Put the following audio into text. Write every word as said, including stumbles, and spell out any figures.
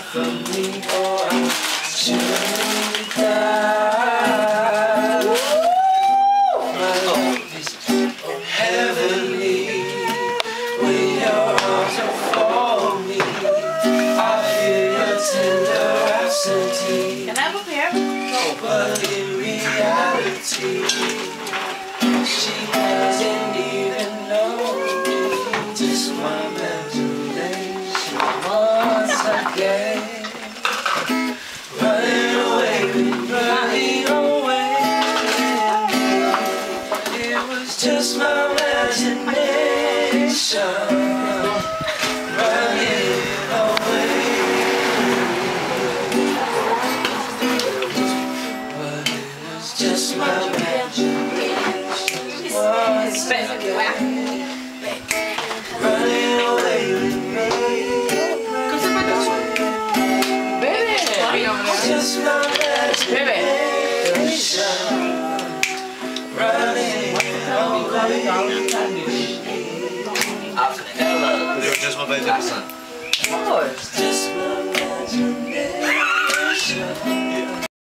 from me, or I surely die. My love is heavenly when your arms unfold me. I feel your tender absentee. Can I have a pair? But in reality, she doesn't even know me. Just my imagination once again. Running away with me, running away with me. It was just my imagination. Running away. But it was just my imagination. Once again. Running away with me. Just my imagination. Running away. Just my baby son. Just my imagination.